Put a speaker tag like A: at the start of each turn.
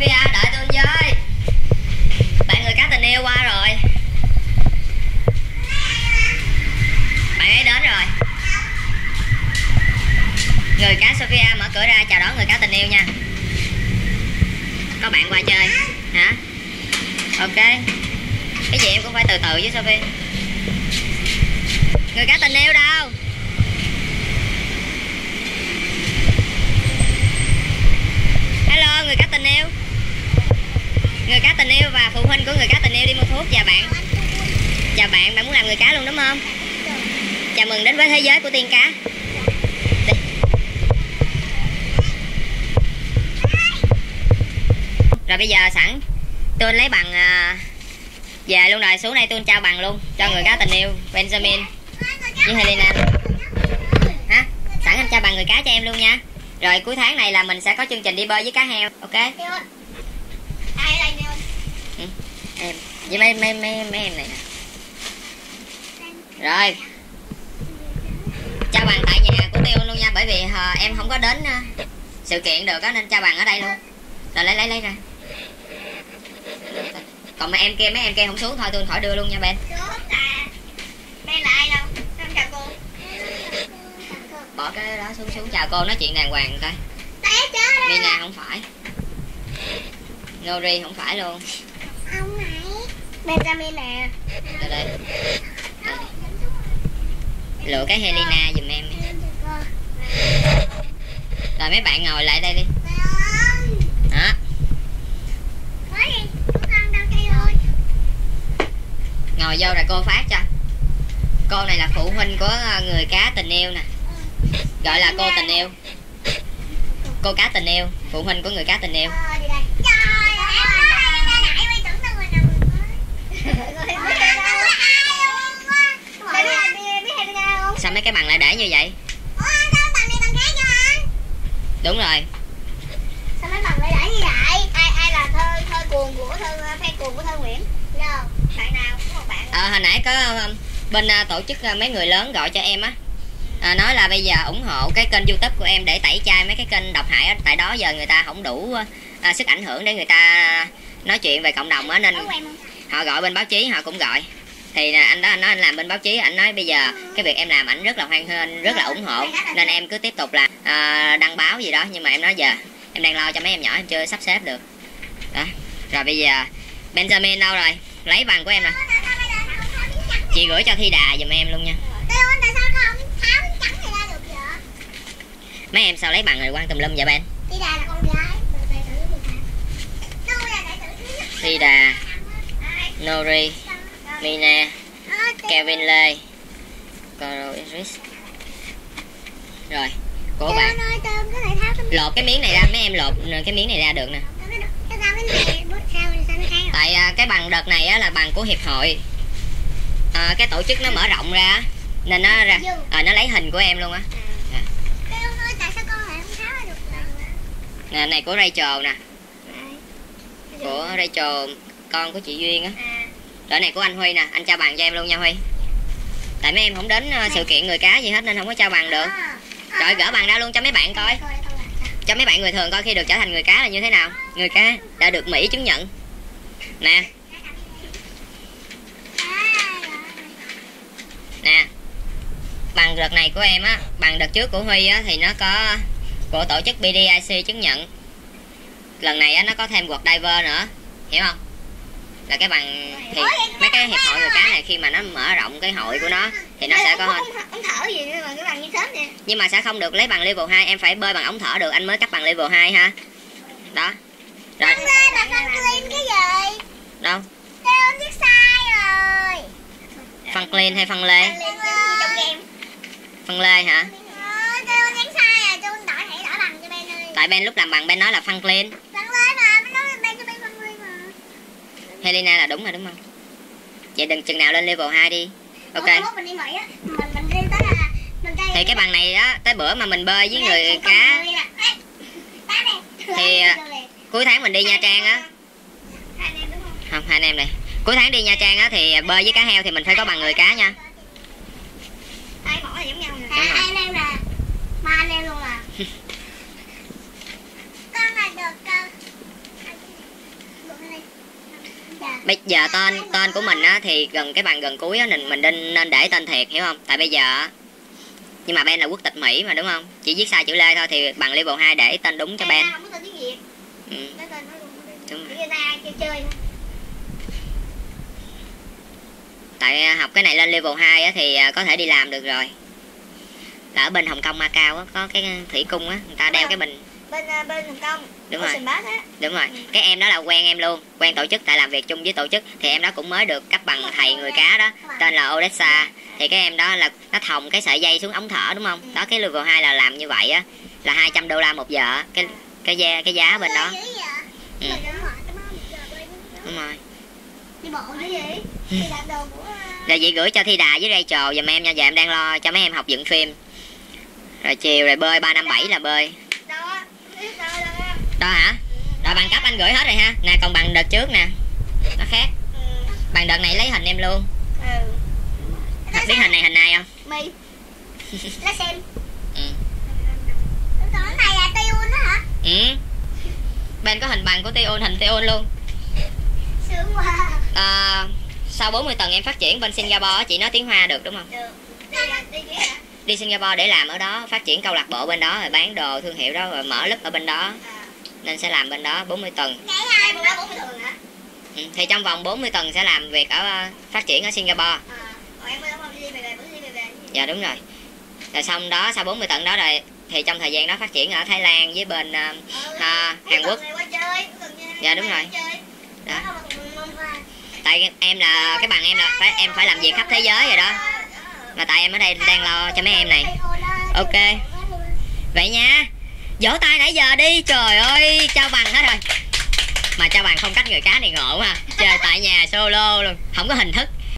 A: Sophia, đợi tôi với. Bạn người cá tình yêu qua rồi. Bạn ấy đến rồi. Người cá Sophia mở cửa ra chào đón người cá tình yêu nha. Có bạn qua chơi hả? Ok. Cái gì em cũng phải từ từ với Sophie. Người cá tình yêu đâu? Hello người cá tình yêu. Người cá tình yêu và phụ huynh của người cá tình yêu đi mua thuốc. Chào bạn. Chào bạn, bạn muốn làm người cá luôn đúng không? Chào mừng đến với thế giới của tiên cá. Đi. Rồi bây giờ sẵn tôi lấy bằng về luôn rồi, xuống đây tôi trao bằng luôn cho người cá tình yêu Benjamin với Helena. Hả? Sẵn anh trao bằng người cá cho em luôn nha. Rồi cuối tháng này là mình sẽ có chương trình đi bơi với cá heo, ok? Ừ, em với mấy em này nè. Rồi trao bằng tại nhà của Tiêu luôn nha, bởi vì em không có đến sự kiện được á nên trao bằng ở đây luôn. Rồi lấy ra. Còn mấy em kia không xuống thôi tôi khỏi đưa luôn nha Ben.
B: Ben là ai đâu? Em chào cô.
A: Bỏ cái đó xuống chào cô, nói chuyện đàng hoàng coi. Mina không phải. Nori không phải luôn.
B: Không phải. Benjamin nè.
A: Đây. Lựa cái Helena giùm em. Rồi mấy bạn ngồi lại đây đi. Đó. Ngồi vô rồi cô phát cho. Cô này là phụ huynh của người cá tình yêu nè. Gọi là cô tình yêu. Cô cá tình yêu, phụ huynh của người cá tình yêu. Sao mấy cái bằng lại để như vậy? Đúng rồi.
B: Sao mấy bằng lại để như vậy? Ai là thơ cuồng của fan cuồng của Thơ Nguyễn? Bạn nào? Có một bạn.
A: Hồi nãy có bên tổ chức mấy người lớn gọi cho em á. Nói là bây giờ ủng hộ cái kênh YouTube của em để tẩy chay mấy cái kênh độc hại á, tại đó giờ người ta không đủ sức ảnh hưởng để người ta nói chuyện về cộng đồng á, nên họ gọi bên báo chí họ cũng gọi. Thì anh nói anh làm bên báo chí, anh nói bây giờ cái việc em làm ảnh rất là hoan nghênh, rất là ủng hộ, nên em cứ tiếp tục là đăng báo gì đó. Nhưng mà em nói giờ em đang lo cho mấy em nhỏ, em chưa sắp xếp được đó. Rồi bây giờ Benjamin đâu rồi? Lấy bằng của em rồi, chị gửi cho Thi Đà giùm em luôn nha. Mấy em sao lấy bằng rồi quan tùm lum vậy Ben?
B: Thi Đà là con gái.
A: Thi Đà, Nori, Mina, Kevin Lê, Coro Iris. Rồi, của bạn. Lột cái miếng này ra, mấy em lột cái miếng này ra được nè. Tại cái bằng đợt này á, là bằng của hiệp hội. Cái tổ chức nó mở rộng ra nên nó ra nó lấy hình của em luôn á. Nè, này của Rachel nè. Của Rachel, con của chị Duyên á. Rồi này của anh Huy nè, anh trao bằng cho em luôn nha Huy. Tại mấy em không đến sự kiện người cá gì hết nên không có trao bằng được. Rồi gỡ bằng ra luôn cho mấy bạn coi. Cho mấy bạn người thường coi khi được trở thành người cá là như thế nào. Người cá đã được Mỹ chứng nhận. Nè. Nè. Bằng đợt này của em á, bằng đợt trước của Huy á thì nó có của tổ chức BDIC chứng nhận. Lần này á nó có thêm World Diver nữa, hiểu không? Là cái bằng thì mấy cái hiệp hội người cá này khi mà nó mở rộng cái hội của nó thì nó sẽ có hơn.
B: Ống thở gì nữa mà cái bằng như sớm nè.
A: Nhưng mà sẽ không được lấy bằng level 2, em phải bơi bằng ống thở được anh mới cấp bằng level 2 ha. Đó. Rồi.
B: Mà phân clean cái gì?
A: Đâu?
B: Tôi không biết sai rồi.
A: Phân clean hay phân lê? Phân lê hả?
B: Tôi không biết sai rồi, tôi đổi thẻ đổi bằng cho Ben ơi.
A: Tại Ben lúc làm bằng Ben nói là phân clean.
B: Phân lê mà, Ben nói Ben cho Ben phân clean mà.
A: Helena là đúng rồi đúng không? Vậy đừng chừng nào lên level 2 đi. Ok.
B: Mình đi Mỹ á, mình đi tới là
A: thì cái bằng này đó, tới bữa mà mình bơi với người cá thì cuối tháng mình đi Nha Trang á. Không, hai anh em này. Cuối tháng đi Nha Trang á thì bơi với cá heo thì mình phải có bằng người cá nha.
B: Hai mỏ là giống nhau nè. Hai anh em nè. Ba anh em luôn à. Con là được
A: Bây giờ tên của mình á thì gần cái bằng gần cuối á mình nên để tên thiệt, hiểu không? Tại bây giờ nhưng mà Ben là quốc tịch Mỹ mà, đúng không? Chỉ viết sai chữ Lê thôi thì bằng level 2 để tên đúng cho Ben.
B: Không có tên tiếng Việt.
A: Ừ.
B: Cái tên nó luôn.
A: Đúng rồi.
B: Người ta chơi nữa.
A: Tại học cái này lên level 2 á thì có thể đi làm được rồi. Là ở bên Hồng Kông Macau á có cái thủy cung á, người ta đeo cái bình.
B: Bên Hồng Kông.
A: Đúng rồi.
B: Á.
A: Đúng rồi. Cái em đó là quen em luôn, quen tổ chức, tại làm việc chung với tổ chức thì em đó cũng mới được cấp bằng thầy người cá đó, tên là Odessa. Thì cái em đó là nó thòng cái sợi dây xuống ống thở, đúng không? Đó, cái level 2 là làm như vậy á, là 200 đô la một giờ, cái giá bên đó. Ừ. Đúng rồi.
B: Đi bộ chứ gì? Đi đạp đồ của
A: Là chị gửi cho Thi Đà với Rachel giùm em nha, giờ em đang lo cho mấy em học dựng phim. Rồi chiều rồi bơi 357 là bơi. Đó hả? Rồi bằng cấp anh gửi hết rồi ha. Nè còn bằng đợt trước nè. Nó khác. Bằng đợt này lấy hình em luôn. Biết hình này không?
B: Mì. Lá xem.
A: Ừ.
B: Cái này là Tiun đó hả?
A: Ừ. Bên có hình bằng của Tiun, hình Tiun luôn.
B: Sướng quá.
A: Sau 40 tầng em phát triển bên Singapore, chị nói tiếng Hoa được đúng không?
B: Được.
A: Đi Singapore để làm ở đó, phát triển câu lạc bộ bên đó, rồi bán đồ thương hiệu đó, rồi mở lớp ở bên đó. Nên sẽ làm bên đó 40 tầng. Ừ, thì trong vòng 40 tầng sẽ làm việc ở phát triển ở Singapore. Dạ đúng rồi. Rồi xong đó sau 40 tầng đó rồi thì trong thời gian đó phát triển ở Thái Lan với bên Hàn Quốc. Dạ đúng rồi. Đó. Tại em là cái bằng em là em phải làm việc khắp thế giới rồi đó. Mà tại em ở đây đang lo cho mấy em này. Ok. Vậy nha. Vỗ tay nãy giờ đi. Trời ơi, trao bằng hết rồi. Mà trao bằng phong cách người cá này ngộ ha. Chơi tại nhà solo luôn, không có hình thức.